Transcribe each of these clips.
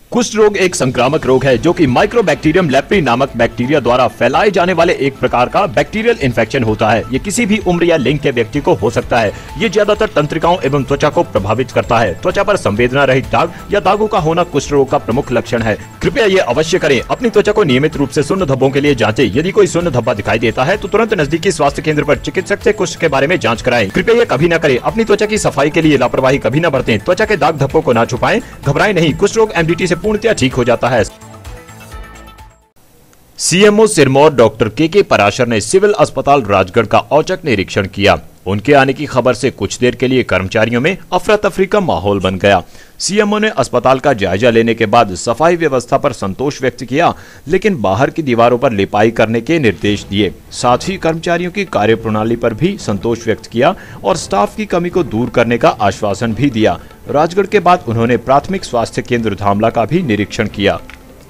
कुष्ठ रोग एक संक्रामक रोग है जो कि माइक्रोबैक्टीरियम लेप्री नामक बैक्टीरिया द्वारा फैलाए जाने वाले एक प्रकार का बैक्टीरियल इन्फेक्शन होता है। ये किसी भी उम्र या लिंग के व्यक्ति को हो सकता है। ये ज्यादातर तंत्रिकाओं एवं त्वचा को प्रभावित करता है। त्वचा पर संवेदना रहित दाग या दागों का होना कुष्ठ रोग का प्रमुख लक्षण है। कृपया ये अवश्य करें, अपनी त्वचा को नियमित रूप से शून्य धब्बों के लिए जांचें। यदि कोई शून्य धब्बा दिखाई देता है तो तुरंत नजदीकी स्वास्थ्य केंद्र पर चिकित्सक से कुष्ठ के बारे में जांच कराएं। कृपया ये कभी न करें, अपनी त्वचा की सफाई के लिए लापरवाही कभी न बरतें। त्वचा के दाग धब्बों को न छुपाएं, घबराएं नहीं, कुष्ठ रोग MDT से पूर्णतः ठीक हो जाता है। सीएमओ सिरमौर डॉक्टर के पराशर ने सिविल अस्पताल राजगढ़ का औचक निरीक्षण किया। उनके आने की खबर से कुछ देर के लिए कर्मचारियों में अफरा तफरी का माहौल बन गया। सीएमओ ने अस्पताल का जायजा लेने के बाद सफाई व्यवस्था पर संतोष व्यक्त किया, लेकिन बाहर की दीवारों पर लिपाई करने के निर्देश दिए। साथ ही कर्मचारियों की कार्यप्रणाली पर भी संतोष व्यक्त किया और स्टाफ की कमी को दूर करने का आश्वासन भी दिया। राजगढ़ के बाद उन्होंने प्राथमिक स्वास्थ्य केंद्र धामला का भी निरीक्षण किया।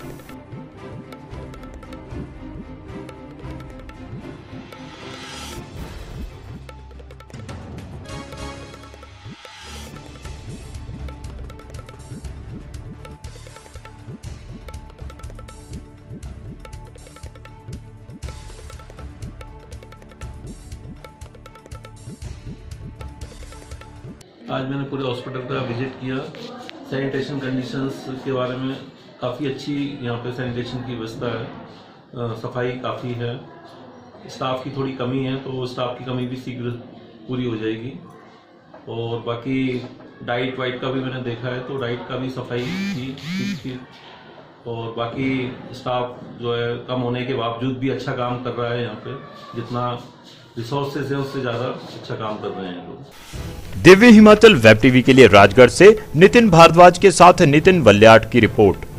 आज मैंने पूरे हॉस्पिटल का विजिट किया। सैनिटेशन कंडीशंस के बारे में काफ़ी अच्छी यहाँ पे सैनिटेशन की व्यवस्था है, सफाई काफ़ी है। स्टाफ की थोड़ी कमी है तो स्टाफ की कमी भी शीघ्र पूरी हो जाएगी। और बाकी डाइट वाइट का भी मैंने देखा है तो डाइट का भी सफाई थी। और बाकी स्टाफ जो है कम होने के बावजूद भी अच्छा काम कर रहा है। यहाँ पे जितना रिसोर्सेज है उससे ज़्यादा अच्छा काम कर रहे हैं लोग। दिव्य हिमाचल वेब टीवी के लिए राजगढ़ से नितिन भारद्वाज के साथ नितिन वल्याट की रिपोर्ट।